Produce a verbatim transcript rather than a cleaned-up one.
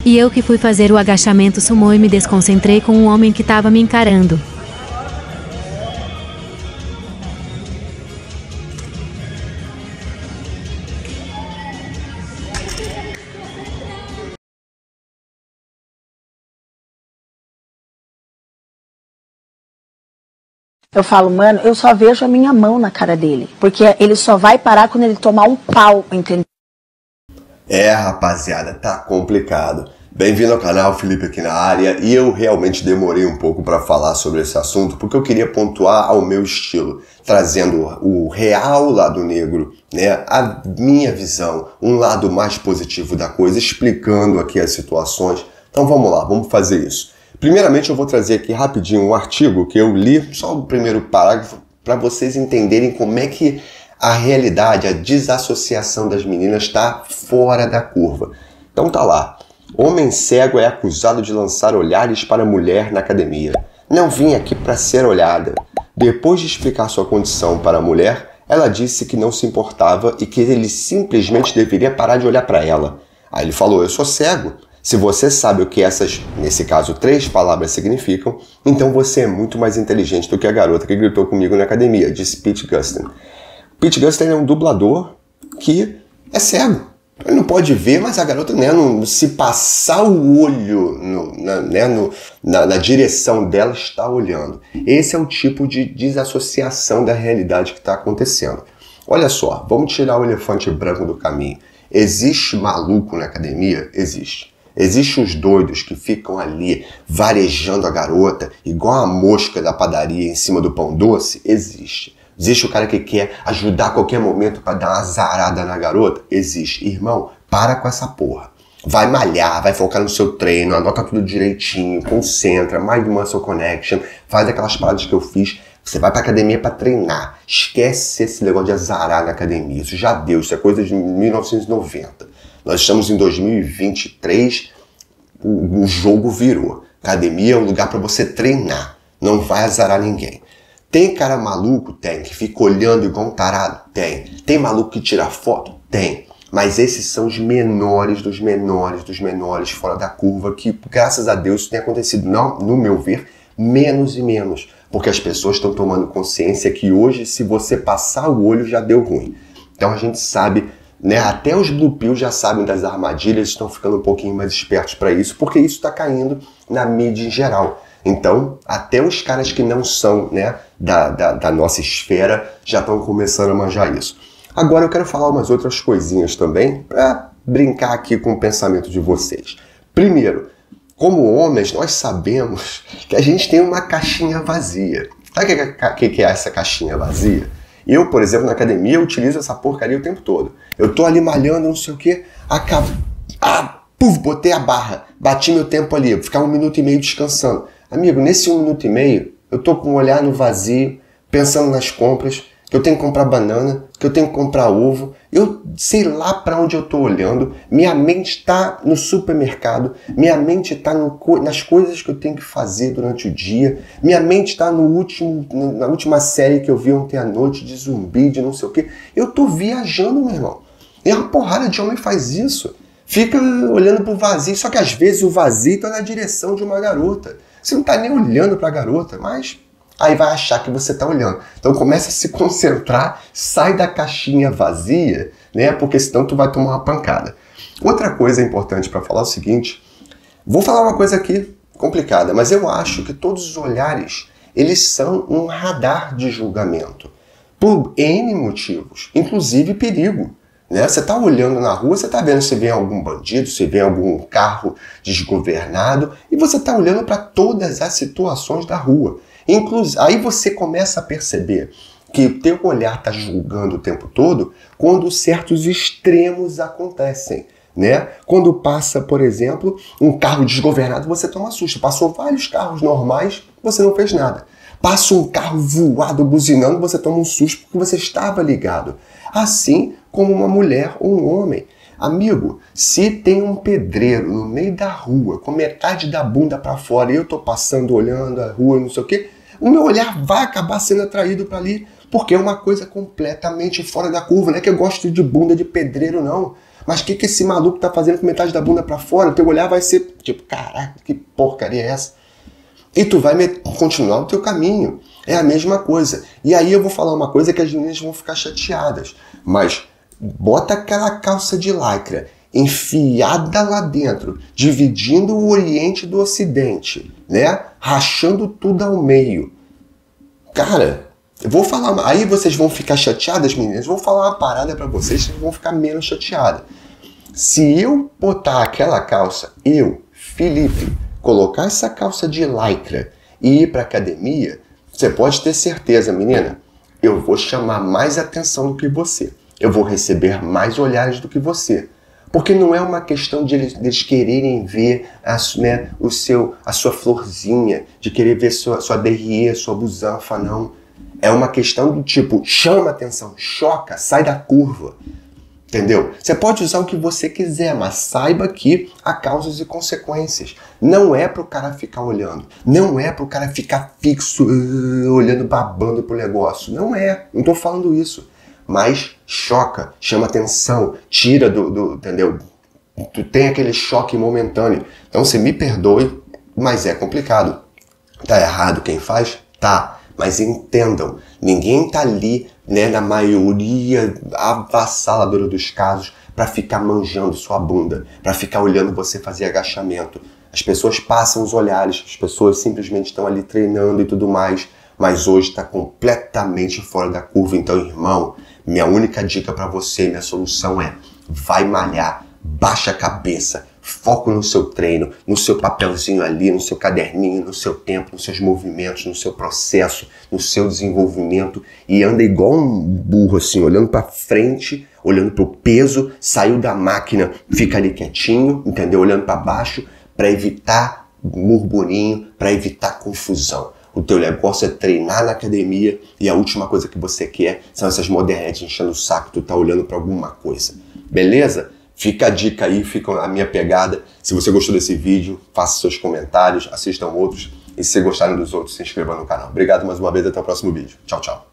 E eu que fui fazer o agachamento sumô e me desconcentrei com um homem que estava me encarando. Eu falo, mano, eu só vejo a minha mão na cara dele. Porque ele só vai parar quando ele tomar um pau, entendeu? É, rapaziada, tá complicado. Bem-vindo ao canal, Felipe aqui na área. E eu realmente demorei um pouco para falar sobre esse assunto, porque eu queria pontuar ao meu estilo, trazendo o real lado negro, né, a minha visão, um lado mais positivo da coisa, explicando aqui as situações. Então vamos lá, vamos fazer isso. Primeiramente eu vou trazer aqui rapidinho um artigo que eu li, só o primeiro parágrafo, para vocês entenderem como é que a realidade, a desassociação das meninas está fora da curva. Então tá lá. Homem cego é acusado de lançar olhares para mulher na academia. Não vim aqui para ser olhada. Depois de explicar sua condição para a mulher, ela disse que não se importava e que ele simplesmente deveria parar de olhar para ela. Aí ele falou, eu sou cego. Se você sabe o que essas, nesse caso, três palavras significam, então você é muito mais inteligente do que a garota que gritou comigo na academia, disse Pete Gustin. Pete Gustin é um dublador que é cego. Ele não pode ver, mas a garota, né, não, se passar o olho no, na, né, no, na, na direção dela, está olhando. Esse é o tipo de desassociação da realidade que está acontecendo. Olha só, vamos tirar o elefante branco do caminho. Existe maluco na academia? Existe. Existem os doidos que ficam ali varejando a garota, igual a mosca da padaria em cima do pão doce? Existe. Existe o cara que quer ajudar a qualquer momento para dar uma azarada na garota? Existe. Irmão, para com essa porra. Vai malhar, vai focar no seu treino, anota tudo direitinho, concentra, Mind Muscle Connection, faz aquelas paradas que eu fiz. Você vai pra academia para treinar. Esquece esse negócio de azarar na academia. Isso já deu, isso é coisa de mil novecentos e noventa. Nós estamos em dois mil e vinte e três, o, o jogo virou. Academia é um lugar para você treinar, não vai azarar ninguém. Tem cara maluco? Tem. Que fica olhando igual um tarado? Tem. Tem maluco que tira foto? Tem. Mas esses são os menores dos menores dos menores fora da curva, que graças a Deus tem acontecido, não, no meu ver, menos e menos. Porque as pessoas estão tomando consciência que hoje, se você passar o olho, já deu ruim. Então a gente sabe, né, até os Blue Pill já sabem das armadilhas, estão ficando um pouquinho mais espertos para isso, porque isso está caindo na mídia em geral. Então, até os caras que não são, né, da, da, da nossa esfera já estão começando a manjar isso. Agora eu quero falar umas outras coisinhas também para brincar aqui com o pensamento de vocês. Primeiro, como homens, nós sabemos que a gente tem uma caixinha vazia. Sabe o que, que é essa caixinha vazia? Eu, por exemplo, na academia, eu utilizo essa porcaria o tempo todo. Eu tô ali malhando, não sei o que, acabo... Ah, puf, botei a barra, bati meu tempo ali, vou ficar um minuto e meio descansando. Amigo, nesse um minuto e meio, eu tô com um olhar no vazio, pensando nas compras, que eu tenho que comprar banana, que eu tenho que comprar ovo, eu sei lá para onde eu tô olhando, minha mente está no supermercado, minha mente está nas coisas que eu tenho que fazer durante o dia, minha mente está no último, na última série que eu vi ontem à noite de zumbi, de não sei o que. Eu tô viajando, meu irmão. E uma porrada de homem faz isso. Fica olhando pro vazio, só que às vezes o vazio tá na direção de uma garota. Você não tá nem olhando pra garota, mas aí vai achar que você tá olhando. Então começa a se concentrar, sai da caixinha vazia, né? Porque senão tu vai tomar uma pancada. Outra coisa importante para falar é o seguinte, vou falar uma coisa aqui complicada, mas eu acho que todos os olhares, eles são um radar de julgamento. Por N motivos, inclusive perigo. Né? Você está olhando na rua, você está vendo se vem algum bandido, se vem algum carro desgovernado, e você está olhando para todas as situações da rua. Inclusive, aí você começa a perceber que o teu olhar está julgando o tempo todo quando certos extremos acontecem. Né? Quando passa, por exemplo, um carro desgovernado, você toma susto. Passou vários carros normais, você não fez nada. Passa um carro voado, buzinando, você toma um susto porque você estava ligado. Assim como uma mulher ou um homem. Amigo, se tem um pedreiro no meio da rua, com metade da bunda para fora, e eu tô passando, olhando a rua, não sei o quê, o meu olhar vai acabar sendo atraído para ali, porque é uma coisa completamente fora da curva. Não é que eu gosto de bunda de pedreiro, não. Mas o que, que esse maluco tá fazendo com metade da bunda pra fora? O teu olhar vai ser tipo, caraca, que porcaria é essa? E tu vai continuar o teu caminho. É a mesma coisa. E aí eu vou falar uma coisa que as meninas vão ficar chateadas. Mas bota aquela calça de lycra enfiada lá dentro, dividindo o Oriente do Ocidente, né? Rachando tudo ao meio. Cara, eu vou falar... Aí vocês vão ficar chateadas, meninas. Vou falar uma parada pra vocês, vocês vão ficar menos chateadas. Se eu botar aquela calça, eu, Felipe, colocar essa calça de lycra e ir pra academia, você pode ter certeza, menina, eu vou chamar mais atenção do que você. Eu vou receber mais olhares do que você. Porque não é uma questão de eles, de eles quererem ver a, né, o seu, a sua florzinha, de querer ver sua, sua derrière, sua busanfa, não. É uma questão do tipo, chama atenção, choca, sai da curva. Entendeu? Você pode usar o que você quiser, mas saiba que há causas e consequências. Não é pro cara ficar olhando. Não é pro cara ficar fixo, uh, olhando, babando pro negócio. Não é. Não tô falando isso. Mas choca, chama atenção, tira do, do... Entendeu? Tu tem aquele choque momentâneo. Então você me perdoe, mas é complicado. Tá errado quem faz? Tá. Mas entendam, ninguém tá ali, né, na maioria avassaladora dos casos, para ficar manjando sua bunda, para ficar olhando você fazer agachamento. As pessoas passam os olhares, as pessoas simplesmente estão ali treinando e tudo mais, mas hoje está completamente fora da curva. Então, irmão, minha única dica para você, minha solução é: vai malhar, baixa a cabeça, foco no seu treino, no seu papelzinho ali, no seu caderninho, no seu tempo, nos seus movimentos, no seu processo, no seu desenvolvimento, e anda igual um burro assim, olhando para frente, olhando para o peso, saiu da máquina, fica ali quietinho, entendeu? Olhando para baixo, para evitar murmurinho, para evitar confusão. O teu negócio é treinar na academia e a última coisa que você quer são essas modernetes enchendo o saco, tu tá olhando para alguma coisa. Beleza? Fica a dica aí, fica a minha pegada. Se você gostou desse vídeo, faça seus comentários, assistam outros. E se gostaram dos outros, se inscreva no canal. Obrigado mais uma vez, até o próximo vídeo. Tchau, tchau.